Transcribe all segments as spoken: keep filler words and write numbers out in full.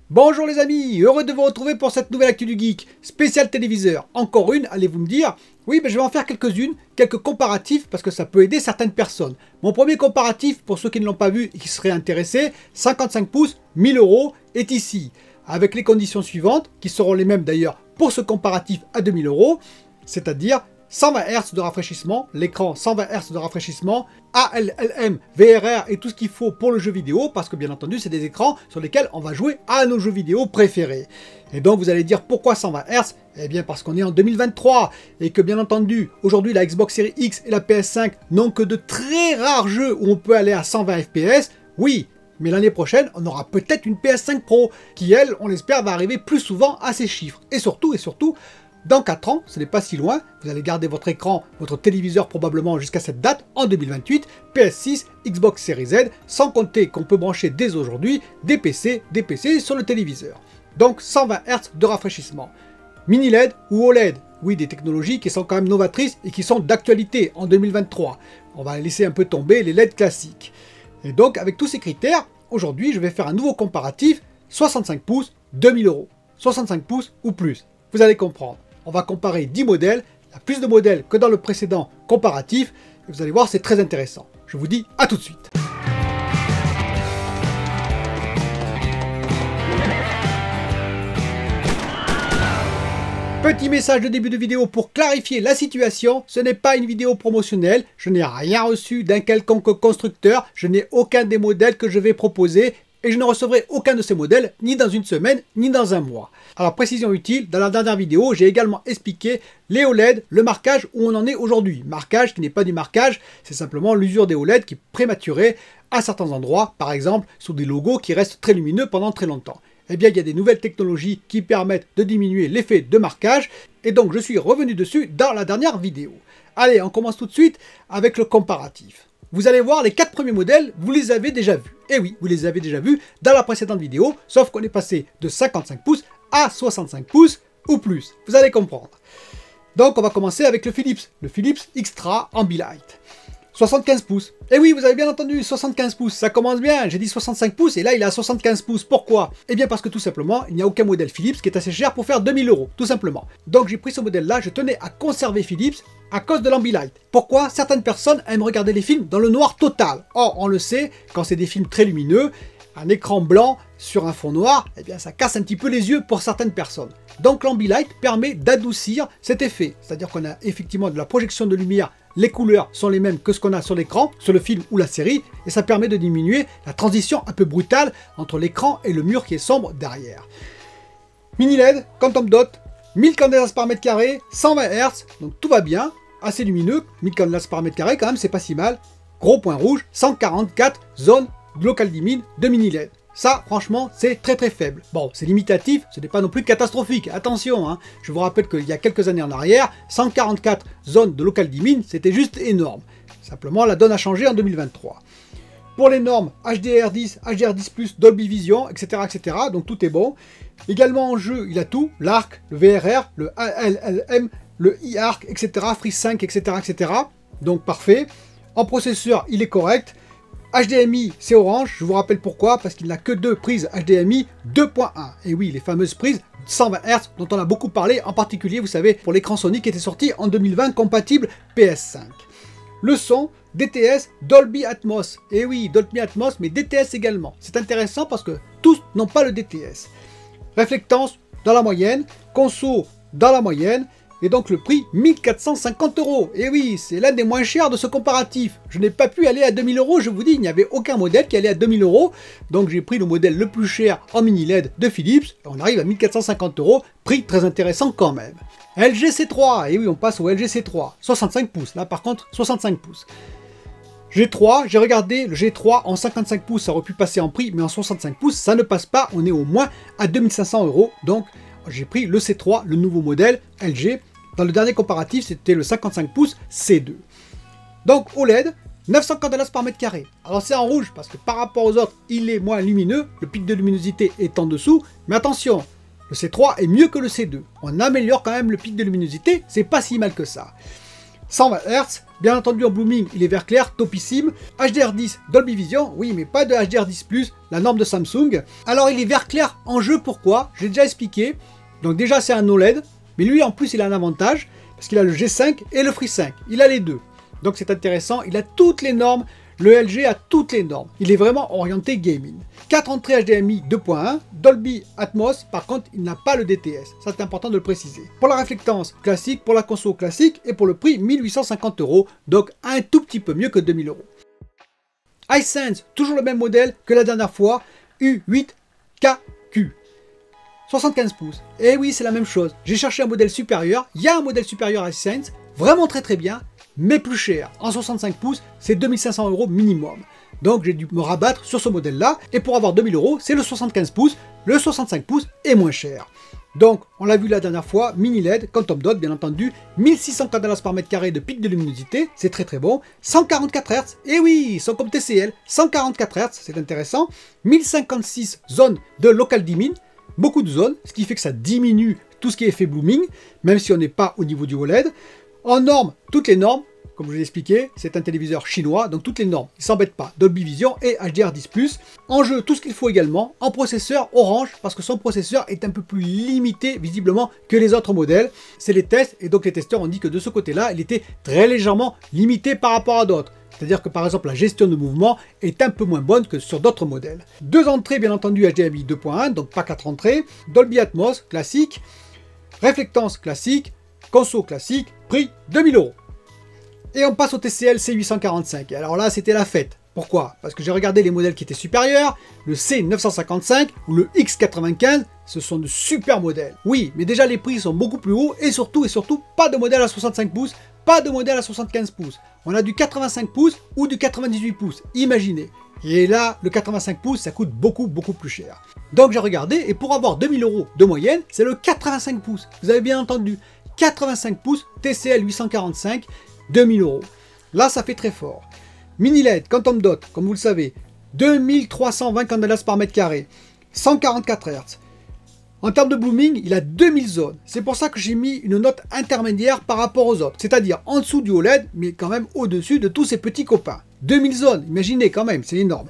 Bonjour les amis, heureux de vous retrouver pour cette nouvelle actu du geek, spécial téléviseur. Encore une, allez-vous me dire? Oui, ben je vais en faire quelques-unes, quelques comparatifs, parce que ça peut aider certaines personnes. Mon premier comparatif, pour ceux qui ne l'ont pas vu et qui seraient intéressés, cinquante-cinq pouces, mille euros, est ici. Avec les conditions suivantes, qui seront les mêmes d'ailleurs pour ce comparatif à deux mille euros, c'est-à-dire cent vingt hertz de rafraîchissement, l'écran cent vingt hertz de rafraîchissement, A L L M, V R R et tout ce qu'il faut pour le jeu vidéo, parce que bien entendu c'est des écrans sur lesquels on va jouer à nos jeux vidéo préférés. Et donc vous allez dire pourquoi cent vingt hertz? Eh bien parce qu'on est en deux mille vingt-trois et que bien entendu aujourd'hui la Xbox Series X et la P S cinq n'ont que de très rares jeux où on peut aller à cent vingt F P S, oui. Mais l'année prochaine, on aura peut-être une P S cinq Pro qui, elle, on l'espère, va arriver plus souvent à ces chiffres. Et surtout, et surtout, dans quatre ans, ce n'est pas si loin, vous allez garder votre écran, votre téléviseur probablement jusqu'à cette date, en deux mille vingt-huit, P S six, Xbox Series Z, sans compter qu'on peut brancher dès aujourd'hui des P C, des P C sur le téléviseur. Donc cent vingt hertz de rafraîchissement. Mini L E D ou O L E D, oui, des technologies qui sont quand même novatrices et qui sont d'actualité en deux mille vingt-trois. On va laisser un peu tomber les L E D classiques. Et donc, avec tous ces critères, aujourd'hui, je vais faire un nouveau comparatif, soixante-cinq pouces, deux mille euros. soixante-cinq pouces ou plus, vous allez comprendre. On va comparer dix modèles, il y a plus de modèles que dans le précédent comparatif, et vous allez voir, c'est très intéressant. Je vous dis à tout de suite. Petit message de début de vidéo pour clarifier la situation, ce n'est pas une vidéo promotionnelle, je n'ai rien reçu d'un quelconque constructeur, je n'ai aucun des modèles que je vais proposer et je ne recevrai aucun de ces modèles ni dans une semaine ni dans un mois. Alors précision utile, dans la dernière vidéo, j'ai également expliqué les O L E D, le marquage où on en est aujourd'hui. Marquage qui n'est pas du marquage, c'est simplement l'usure des O L E D qui est prématurée à certains endroits, par exemple sur des logos qui restent très lumineux pendant très longtemps. Eh bien, il y a des nouvelles technologies qui permettent de diminuer l'effet de marquage, et donc je suis revenu dessus dans la dernière vidéo. Allez, on commence tout de suite avec le comparatif. Vous allez voir, les quatre premiers modèles, vous les avez déjà vus. Et oui, vous les avez déjà vus dans la précédente vidéo, sauf qu'on est passé de cinquante-cinq pouces à soixante-cinq pouces ou plus. Vous allez comprendre. Donc, on va commencer avec le Philips, le Philips Extra Ambilight. soixante-quinze pouces. Et oui, vous avez bien entendu, soixante-quinze pouces, ça commence bien. J'ai dit soixante-cinq pouces et là, il est à soixante-quinze pouces. Pourquoi? Eh bien, parce que tout simplement, il n'y a aucun modèle Philips qui est assez cher pour faire deux mille euros, tout simplement. Donc, j'ai pris ce modèle-là, je tenais à conserver Philips à cause de l'Ambilight. Pourquoi? Certaines personnes aiment regarder les films dans le noir total. Or, on le sait, quand c'est des films très lumineux, un écran blanc sur un fond noir, eh bien ça casse un petit peu les yeux pour certaines personnes. Donc l'Ambilight permet d'adoucir cet effet. C'est-à-dire qu'on a effectivement de la projection de lumière, les couleurs sont les mêmes que ce qu'on a sur l'écran, sur le film ou la série, et ça permet de diminuer la transition un peu brutale entre l'écran et le mur qui est sombre derrière. Mini L E D, Quantum Dot, mille candela par mètre carré, cent vingt hertz, donc tout va bien, assez lumineux, mille candela par mètre carré quand même, c'est pas si mal. Gros point rouge, cent quarante-quatre zones local dimine de mini L E D. Ça, franchement, c'est très très faible. Bon, c'est limitatif, ce n'est pas non plus catastrophique. Attention, hein. Je vous rappelle qu'il y a quelques années en arrière, cent quarante-quatre zones de local dimine, c'était juste énorme. Simplement, la donne a changé en deux mille vingt-trois. Pour les normes H D R dix, H D R dix plus, Dolby Vision, et cetera, et cetera. Donc tout est bon. Également en jeu, il a tout, l'Arc, le V R R, le A L L M, le e-Arc, et cetera, Freeze cinq, et cetera, et cetera. Donc parfait. En processeur, il est correct. H D M I, c'est orange, je vous rappelle pourquoi, parce qu'il n'a que deux prises H D M I deux point un. Et oui, les fameuses prises cent vingt hertz dont on a beaucoup parlé, en particulier, vous savez, pour l'écran Sony qui était sorti en deux mille vingt, compatible P S cinq. Le son, D T S, Dolby Atmos. Et oui, Dolby Atmos, mais D T S également. C'est intéressant parce que tous n'ont pas le D T S. Réflectance, dans la moyenne. Conso, dans la moyenne. Et donc le prix, mille quatre cent cinquante euros. Et oui, c'est l'un des moins chers de ce comparatif. Je n'ai pas pu aller à deux mille euros, je vous dis, il n'y avait aucun modèle qui allait à deux mille euros. Donc j'ai pris le modèle le plus cher en mini L E D de Philips. On arrive à mille quatre cent cinquante euros, prix très intéressant quand même. L G C trois, et oui, on passe au L G C trois, soixante-cinq pouces. Là par contre, soixante-cinq pouces. G trois, j'ai regardé le G trois en cinquante-cinq pouces, ça aurait pu passer en prix, mais en soixante-cinq pouces, ça ne passe pas. On est au moins à deux mille cinq cents euros. Donc j'ai pris le C trois, le nouveau modèle L G. Dans le dernier comparatif, c'était le cinquante-cinq pouces C deux. Donc O L E D, neuf cents candela par mètre carré. Alors c'est en rouge parce que par rapport aux autres, il est moins lumineux. Le pic de luminosité est en dessous. Mais attention, le C trois est mieux que le C deux. On améliore quand même le pic de luminosité. C'est pas si mal que ça. cent vingt hertz, bien entendu en blooming, il est vert clair, topissime. H D R dix, Dolby Vision, oui, mais pas de H D R dix plus, la norme de Samsung. Alors il est vert clair en jeu, pourquoi? Je l'ai déjà expliqué. Donc déjà c'est un O L E D, mais lui en plus il a un avantage, parce qu'il a le G cinq et le Free cinq, il a les deux. Donc c'est intéressant, il a toutes les normes, le L G a toutes les normes. Il est vraiment orienté gaming. quatre entrées H D M I deux point un, Dolby Atmos, par contre il n'a pas le D T S, ça c'est important de le préciser. Pour la réflectance classique, pour la console classique et pour le prix mille huit cent cinquante euros, donc un tout petit peu mieux que deux mille euros. Hisense, toujours le même modèle que la dernière fois, U huit K Q. soixante-quinze pouces. Et oui, c'est la même chose. J'ai cherché un modèle supérieur. Il y a un modèle supérieur à Hisense, vraiment très très bien, mais plus cher. En soixante-cinq pouces, c'est deux mille cinq cents euros minimum. Donc j'ai dû me rabattre sur ce modèle-là. Et pour avoir deux mille euros, c'est le soixante-quinze pouces. Le soixante-cinq pouces est moins cher. Donc, on l'a vu la dernière fois, mini L E D, Quantum Dot, bien entendu, mille six cents candelas par mètre carré de pic de luminosité, c'est très très bon, cent quarante-quatre hertz, et oui, ils sont comme T C L, cent quarante-quatre hertz, c'est intéressant, mille cinquante-six zones de local dimming, beaucoup de zones, ce qui fait que ça diminue tout ce qui est effet blooming, même si on n'est pas au niveau du O L E D. En normes, toutes les normes, comme je vous l'ai expliqué, c'est un téléviseur chinois, donc toutes les normes, il ne s'embête pas, Dolby Vision et H D R dix plus. En jeu, tout ce qu'il faut également, en processeur Orange, parce que son processeur est un peu plus limité, visiblement, que les autres modèles. C'est les tests, et donc les testeurs ont dit que de ce côté-là, il était très légèrement limité par rapport à d'autres. C'est-à-dire que par exemple, la gestion de mouvement est un peu moins bonne que sur d'autres modèles. Deux entrées, bien entendu, H D M I deux point un, donc pas quatre entrées, Dolby Atmos, classique, réflectance classique, console classique, prix deux mille euros. Et on passe au T C L C huit cent quarante-cinq. Et alors là, c'était la fête. Pourquoi? Parce que j'ai regardé les modèles qui étaient supérieurs, le C neuf cent cinquante-cinq ou le X quatre-vingt-quinze, ce sont de super modèles. Oui, mais déjà les prix sont beaucoup plus hauts et surtout, et surtout, pas de modèle à soixante-cinq pouces, pas de modèle à soixante-quinze pouces. On a du quatre-vingt-cinq pouces ou du quatre-vingt-dix-huit pouces, imaginez. Et là, le quatre-vingt-cinq pouces, ça coûte beaucoup, beaucoup plus cher. Donc j'ai regardé, et pour avoir deux mille euros de moyenne, c'est le quatre-vingt-cinq pouces. Vous avez bien entendu, quatre-vingt-cinq pouces, T C L huit cent quarante-cinq, deux mille euros. Là, ça fait très fort. Mini L E D, Quantum Dot, comme vous le savez, deux mille trois cent vingt candelas par mètre carré, cent quarante-quatre hertz. En termes de blooming, il a deux mille zones. C'est pour ça que j'ai mis une note intermédiaire par rapport aux autres. C'est-à-dire en dessous du O L E D, mais quand même au-dessus de tous ses petits copains. deux mille zones, imaginez quand même, c'est énorme.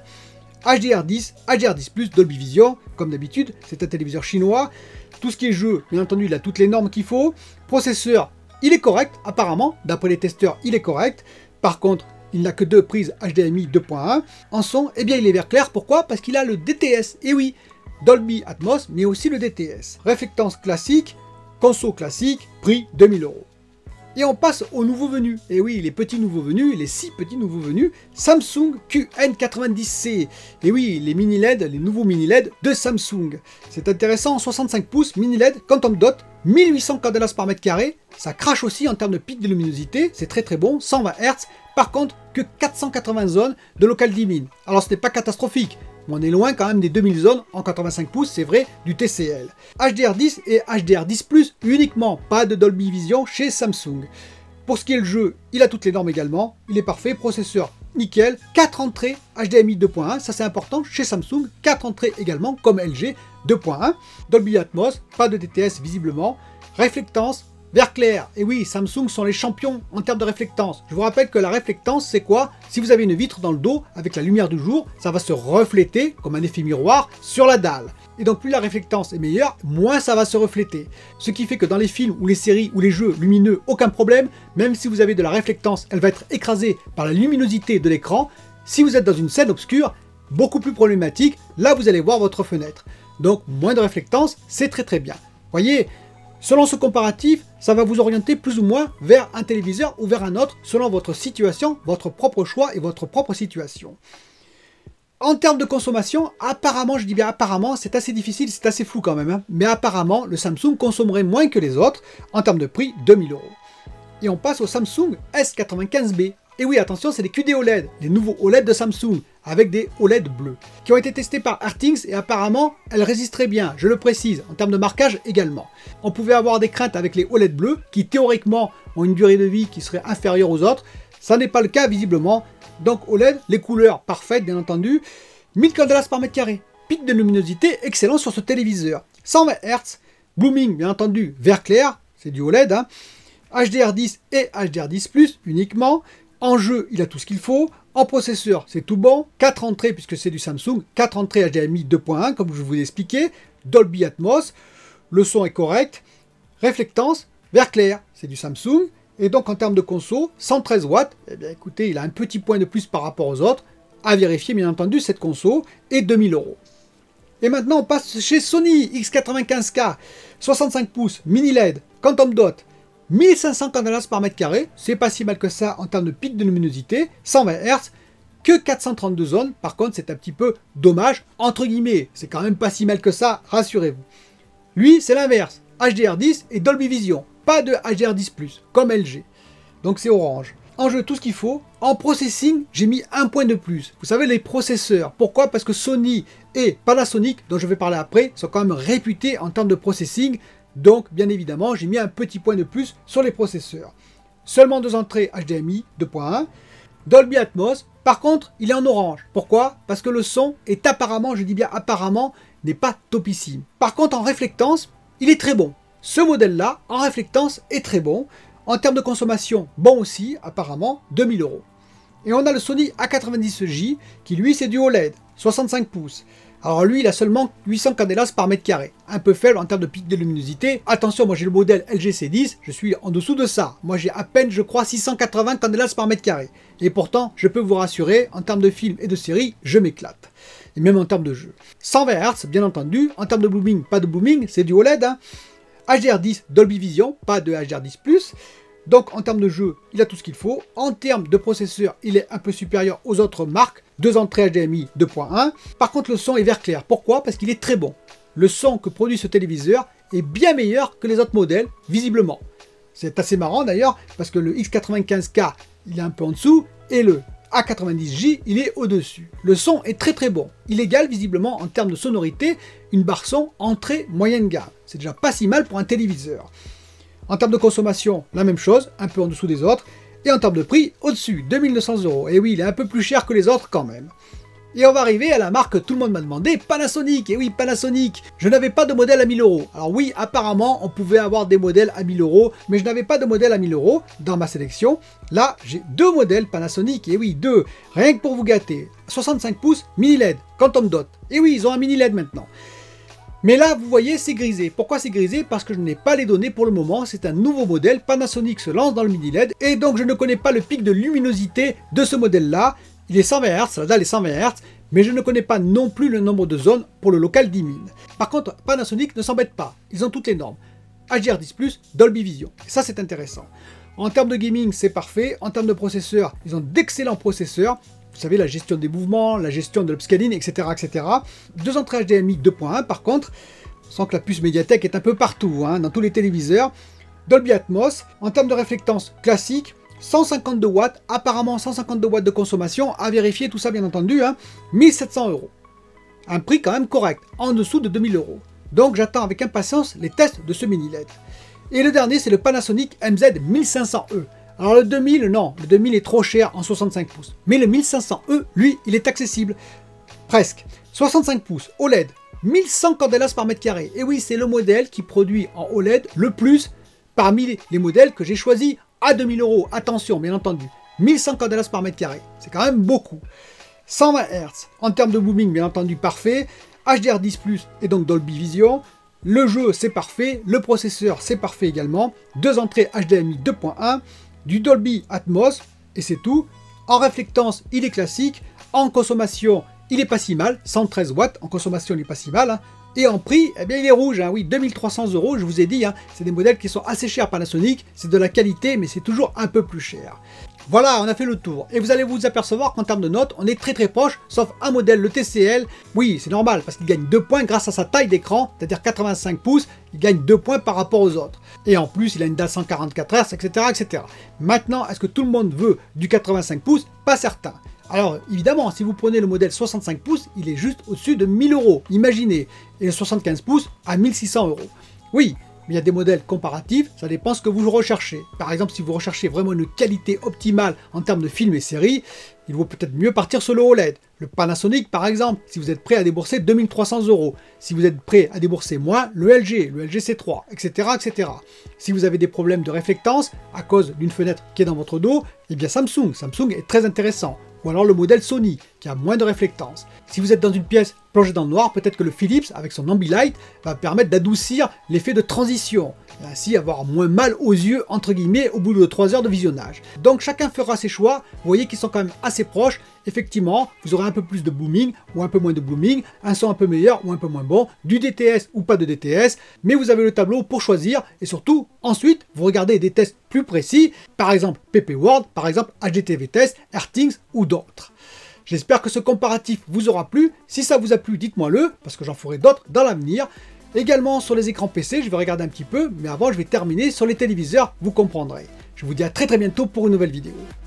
H D R dix, H D R dix plus, Dolby Vision, comme d'habitude, c'est un téléviseur chinois. Tout ce qui est jeu, bien entendu, il a toutes les normes qu'il faut. Processeur, il est correct, apparemment, d'après les testeurs, il est correct. Par contre, il n'a que deux prises H D M I deux point un. En son, eh bien, il est vert clair. Pourquoi? Parce qu'il a le D T S. Et oui, Dolby Atmos, mais aussi le D T S. Réflectance classique, console classique, prix deux mille euros. Et on passe aux nouveaux venus. Et oui, les petits nouveaux venus, les six petits nouveaux venus, Samsung Q N quatre-vingt-dix C. Et oui, les mini L E D, les nouveaux mini L E D de Samsung. C'est intéressant, soixante-cinq pouces, mini L E D, Quantum Dot, mille huit cents candelas par mètre carré. Ça crache aussi en termes de pic de luminosité, c'est très très bon, cent vingt hertz. Par contre, que quatre cent quatre-vingts zones de local dimming. Alors ce n'est pas catastrophique. On est loin quand même des deux mille zones en quatre-vingt-cinq pouces, c'est vrai, du T C L. H D R dix et H D R dix plus uniquement, pas de Dolby Vision chez Samsung. Pour ce qui est le jeu, il a toutes les normes également, il est parfait, processeur nickel, quatre entrées H D M I deux point un, ça c'est important chez Samsung, quatre entrées également comme L G deux point un, Dolby Atmos, pas de D T S visiblement, réflectance, vert clair, et oui, Samsung sont les champions en termes de réflectance. Je vous rappelle que la réflectance, c'est quoi? Si vous avez une vitre dans le dos, avec la lumière du jour, ça va se refléter, comme un effet miroir, sur la dalle. Et donc plus la réflectance est meilleure, moins ça va se refléter. Ce qui fait que dans les films ou les séries ou les jeux lumineux, aucun problème, même si vous avez de la réflectance, elle va être écrasée par la luminosité de l'écran. Si vous êtes dans une scène obscure, beaucoup plus problématique, là vous allez voir votre fenêtre. Donc moins de réflectance, c'est très très bien. Voyez, selon ce comparatif, ça va vous orienter plus ou moins vers un téléviseur ou vers un autre, selon votre situation, votre propre choix et votre propre situation. En termes de consommation, apparemment, je dis bien apparemment, c'est assez difficile, c'est assez flou quand même, hein, mais apparemment, le Samsung consommerait moins que les autres, en termes de prix, deux mille euros. Et on passe au Samsung S quatre-vingt-quinze B. Et oui, attention, c'est les Q D O L E D, les nouveaux O L E D de Samsung, avec des O L E D bleus, qui ont été testés par Airthings et apparemment, elles résistent très bien, je le précise, en termes de marquage également. On pouvait avoir des craintes avec les O L E D bleus, qui théoriquement ont une durée de vie qui serait inférieure aux autres. Ça n'est pas le cas visiblement. Donc O L E D, les couleurs parfaites bien entendu, mille candelas par mètre carré, pic de luminosité excellent sur ce téléviseur, cent vingt hertz, blooming bien entendu, vert clair, c'est du O L E D, hein. H D R dix et H D R dix plus uniquement, En jeu, il a tout ce qu'il faut. En processeur, c'est tout bon. quatre entrées, puisque c'est du Samsung. quatre entrées H D M I deux point un, comme je vous ai expliqué. Dolby Atmos. Le son est correct. Réflectance, vert clair, c'est du Samsung. Et donc, en termes de conso, cent treize watts. Eh bien, écoutez, il a un petit point de plus par rapport aux autres. À vérifier, bien entendu, cette conso. Et deux mille euros. Et maintenant, on passe chez Sony. X quatre-vingt-quinze K. soixante-cinq pouces, mini L E D, Quantum Dot. mille cinq cents candelas par mètre carré, c'est pas si mal que ça en termes de pic de luminosité, cent vingt hertz, que quatre cent trente-deux zones, par contre c'est un petit peu dommage, entre guillemets, c'est quand même pas si mal que ça, rassurez-vous. Lui c'est l'inverse, H D R dix et Dolby Vision, pas de H D R dix plus, comme L G, donc c'est orange. En jeu tout ce qu'il faut, en processing j'ai mis un point de plus, vous savez les processeurs, pourquoi? Parce que Sony et Panasonic, dont je vais parler après, sont quand même réputés en termes de processing. Donc, bien évidemment, j'ai mis un petit point de plus sur les processeurs. Seulement deux entrées H D M I deux point un. Dolby Atmos, par contre, il est en orange. Pourquoi? Parce que le son est apparemment, je dis bien apparemment, n'est pas topissime. Par contre, en réflectance, il est très bon. Ce modèle-là, en réflectance, est très bon. En termes de consommation, bon aussi, apparemment, deux mille euros. Et on a le Sony A quatre-vingt-dix J, qui lui, c'est du O L E D, soixante-cinq pouces. Alors lui, il a seulement huit cents candelas par mètre carré. Un peu faible en termes de pic de luminosité. Attention, moi j'ai le modèle L G C dix, je suis en dessous de ça. Moi j'ai à peine, je crois, six cent quatre-vingts candelas par mètre carré. Et pourtant, je peux vous rassurer, en termes de films et de séries, je m'éclate. Et même en termes de jeu. cent vingt hertz, bien entendu. En termes de blooming, pas de blooming, c'est du O L E D. Hein. H D R dix, Dolby Vision, pas de H D R dix plus. Donc en termes de jeu, il a tout ce qu'il faut. En termes de processeur, il est un peu supérieur aux autres marques. Deux entrées H D M I deux point un. Par contre, le son est vert clair. Pourquoi? Parce qu'il est très bon. Le son que produit ce téléviseur est bien meilleur que les autres modèles, visiblement. C'est assez marrant d'ailleurs, parce que le X quatre-vingt-quinze K, il est un peu en dessous, et le A quatre-vingt-dix J, il est au-dessus. Le son est très très bon. Il égale visiblement en termes de sonorité une barre son entrée moyenne gamme. C'est déjà pas si mal pour un téléviseur. En termes de consommation, la même chose, un peu en dessous des autres. Et en termes de prix, au-dessus, deux mille deux cents euros. Et oui, il est un peu plus cher que les autres quand même. Et on va arriver à la marque que tout le monde m'a demandé, Panasonic. Et oui, Panasonic. Je n'avais pas de modèle à mille euros. Alors oui, apparemment, on pouvait avoir des modèles à mille euros, mais je n'avais pas de modèle à mille euros dans ma sélection. Là, j'ai deux modèles Panasonic. Et oui, deux. Rien que pour vous gâter. soixante-cinq pouces, mini L E D, Quantum Dot. Et oui, ils ont un mini L E D maintenant. Mais là, vous voyez, c'est grisé. Pourquoi c'est grisé? Parce que je n'ai pas les données pour le moment. C'est un nouveau modèle. Panasonic se lance dans le mini L E D. Et donc, je ne connais pas le pic de luminosité de ce modèle-là. Il est cent vingt hertz, la dalle est cent vingt hertz. Mais je ne connais pas non plus le nombre de zones pour le local dix mille. Par contre, Panasonic ne s'embête pas. Ils ont toutes les normes. H D R dix plus, Dolby Vision. Et ça, c'est intéressant. En termes de gaming, c'est parfait. En termes de processeur, ils ont d'excellents processeurs. Vous savez, la gestion des mouvements, la gestion de l'upscaling, et cetera, et cetera. Deux entrées H D M I deux point un, par contre, sans que la puce Mediatek est un peu partout, hein, dans tous les téléviseurs. Dolby Atmos, en termes de réflectance classique, cent cinquante-deux watts, apparemment cent cinquante-deux watts de consommation, à vérifier tout ça bien entendu, hein, mille sept cents euros. Un prix quand même correct, en dessous de deux mille euros. Donc j'attends avec impatience les tests de ce mini L E D. Et le dernier, c'est le Panasonic M Z mille cinq cents E. Alors le deux mille, non, le deux mille est trop cher en soixante-cinq pouces. Mais le mille cinq cents E, lui, il est accessible. Presque. soixante-cinq pouces, O L E D, mille cent candelas par mètre carré. Et oui, c'est le modèle qui produit en O L E D le plus parmi les modèles que j'ai choisis à deux mille euros. Attention, bien entendu, mille cent candelas par mètre carré. C'est quand même beaucoup. cent vingt hertz. En termes de booming, bien entendu, parfait. H D R dix plus et donc Dolby Vision. Le jeu, c'est parfait. Le processeur, c'est parfait également. Deux entrées H D M I deux point un. Du Dolby Atmos, et c'est tout. En réflectance, il est classique. En consommation, il est pas si mal. cent treize watts, en consommation, il n'est pas si mal. Hein. Et en prix, eh bien, il est rouge. Hein. Oui, deux mille trois cents euros, je vous ai dit. Hein. C'est des modèles qui sont assez chers Panasonic. C'est de la qualité, mais c'est toujours un peu plus cher. Voilà, on a fait le tour. Et vous allez vous apercevoir qu'en termes de notes, on est très très proche, sauf un modèle, le T C L. Oui, c'est normal, parce qu'il gagne deux points grâce à sa taille d'écran, c'est-à-dire quatre-vingt-cinq pouces, il gagne deux points par rapport aux autres. Et en plus, il a une dalle cent quarante-quatre hertz, et cetera, et cetera. Maintenant, est-ce que tout le monde veut du quatre-vingt-cinq pouces? Pas certain. Alors, évidemment, si vous prenez le modèle soixante-cinq pouces, il est juste au-dessus de mille euros, imaginez. Et le soixante-quinze pouces à mille six cents euros. Oui, mais il y a des modèles comparatifs, ça dépend ce que vous recherchez. Par exemple, si vous recherchez vraiment une qualité optimale en termes de films et séries, il vaut peut-être mieux partir sur le O L E D. Le Panasonic par exemple, si vous êtes prêt à débourser deux mille trois cents euros. Si vous êtes prêt à débourser moins, le L G, le L G C trois, et cetera, et cetera. Si vous avez des problèmes de réflectance à cause d'une fenêtre qui est dans votre dos, eh bien Samsung, Samsung est très intéressant. Ou alors le modèle Sony, qui a moins de réflectance. Si vous êtes dans une pièce plongée dans le noir, peut-être que le Philips, avec son Ambilight, va permettre d'adoucir l'effet de transition, et ainsi avoir moins mal aux yeux, entre guillemets, au bout de trois heures de visionnage. Donc chacun fera ses choix, vous voyez qu'ils sont quand même assez proches. Effectivement, vous aurez un peu plus de blooming, ou un peu moins de blooming, un son un peu meilleur ou un peu moins bon, du D T S ou pas de D T S, mais vous avez le tableau pour choisir, et surtout, ensuite, vous regardez des tests plus précis, par exemple P P World, par exemple H D T V Test, Airthings ou d'autres. J'espère que ce comparatif vous aura plu. Si ça vous a plu, dites-moi-le, parce que j'en ferai d'autres dans l'avenir. Également sur les écrans P C, je vais regarder un petit peu, mais avant je vais terminer sur les téléviseurs, vous comprendrez. Je vous dis à très très bientôt pour une nouvelle vidéo.